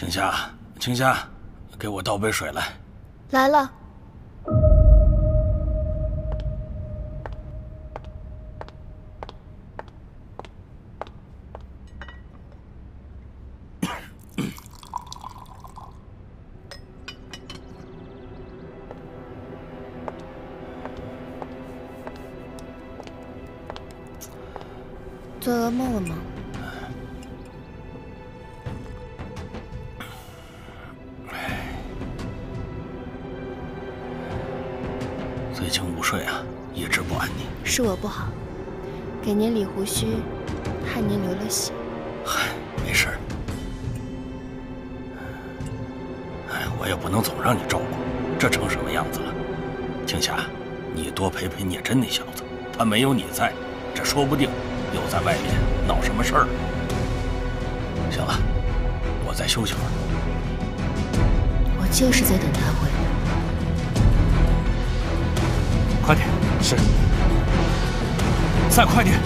青霞，青霞，给我倒杯水来。 来了。做噩梦了吗？ 最近午睡啊，一直不安宁。 是我不好，给您理胡须，害您流了血。 嗨，没事。哎，我也不能总让你照顾，这成什么样子了？青霞，你多陪陪聂真那小子，他没有你在，这说不定又在外面闹什么事儿。行了，我再休息会儿。 我就是在等他回来。 快点！是。再快点！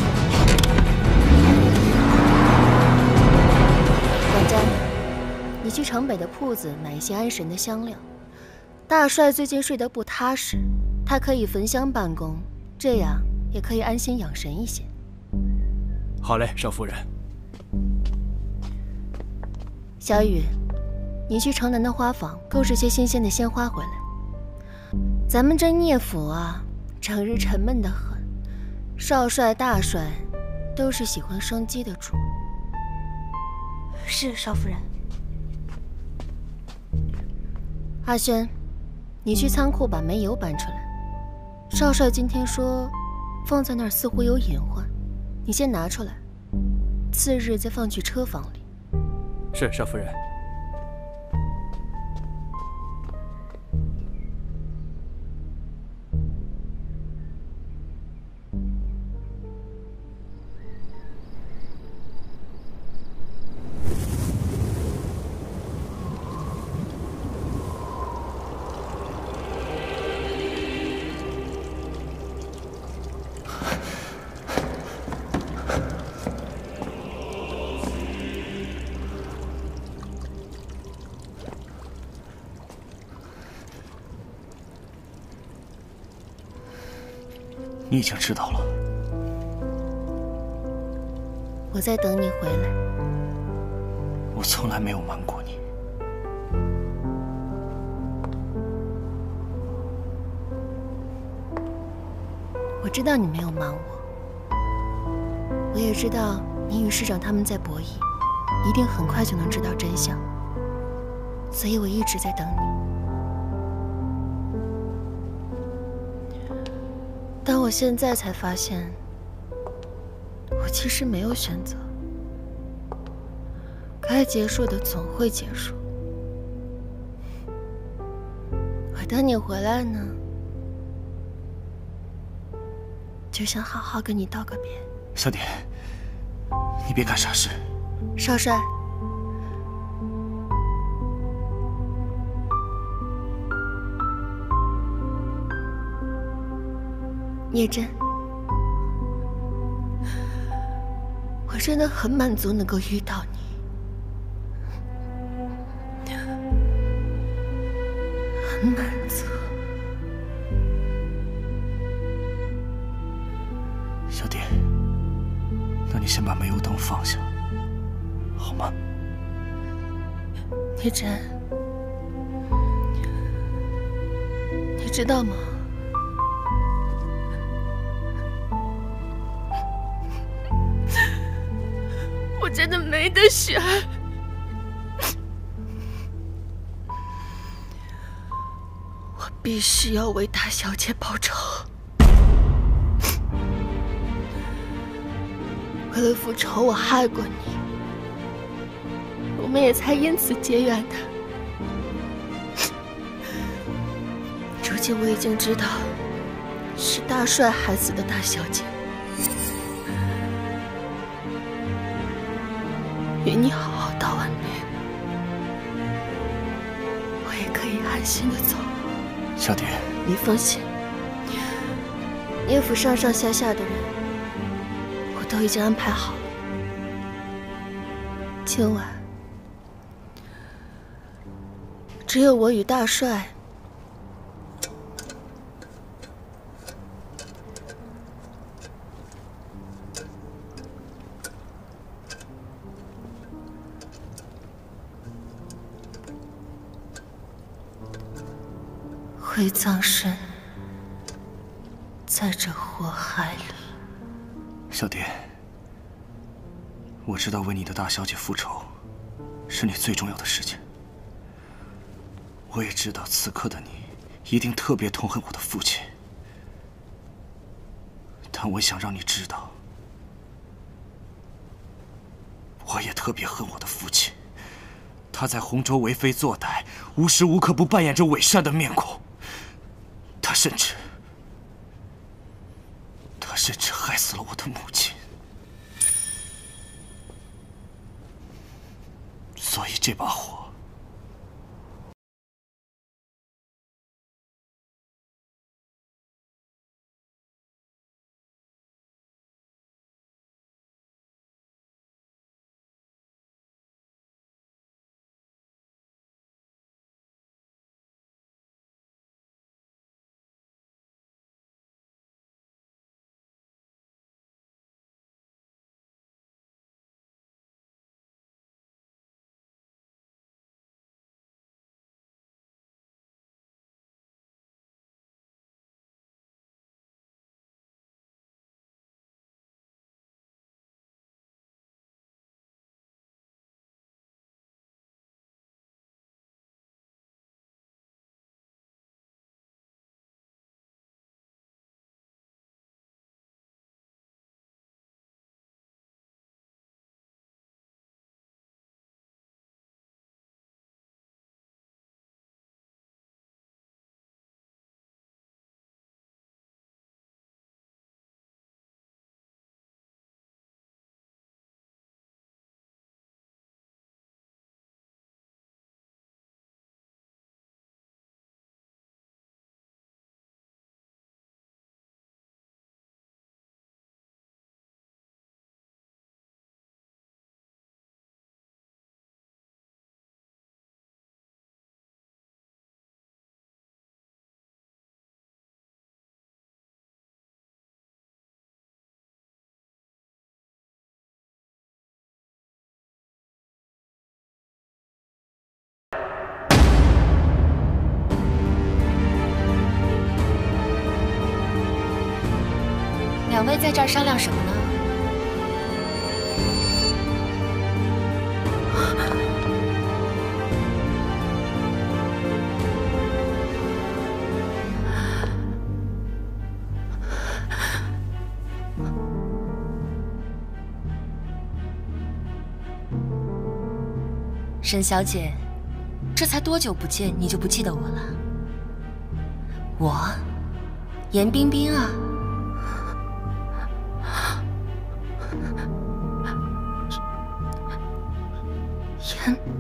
管家，你去城北的铺子买一些安神的香料。大帅最近睡得不踏实，他可以焚香办公，这样也可以安心养神一些。 好嘞，少夫人。 小雨，你去城南的花坊购置些新鲜的鲜花回来。咱们这聂府啊，整日沉闷得很，少帅、大帅都是喜欢生机的主。 是少夫人。 阿轩，你去仓库把煤油搬出来。少帅今天说，放在那儿似乎有隐患，你先拿出来，次日再放去车房里。 是少夫人。你已经知道了。 我在等你回来。 我从来没有瞒过你。 我知道你没有瞒我，我也知道你与师长他们在博弈，一定很快就能知道真相，所以我一直在等你。但我现在才发现，我其实没有选择，该结束的总会结束。我等你回来呢，就想好好跟你道个别。 小蝶，你别干傻事。 少帅，聂真，我真的很满足能够遇到你，很满足。 小蝶，那你先把煤油灯放下，好吗？ 聂真，你知道吗？我真的没得选，我必须要为大小姐报仇。为了复仇，我害过你，我们也才因此结缘的。如今我已经知道，是大帅害死的大小姐。愿你好好道完别，我也可以安心的走。 小蝶， 你放心，聂府上上下下的人，我都已经安排好了。今晚， 只有我与大帅。会葬身在这火海里。 小蝶，我知道为你的大小姐复仇是你最重要的事情。我也知道此刻的你一定特别痛恨我的父亲，但我想让你知道，我也特别恨我的父亲。他在洪州为非作歹，无时无刻不扮演着伪善的面孔。他甚至害死了我的母亲。所以这把火， 两位在这儿商量什么呢？沈小姐，这才多久不见，你就不记得我了？我，严冰冰啊。严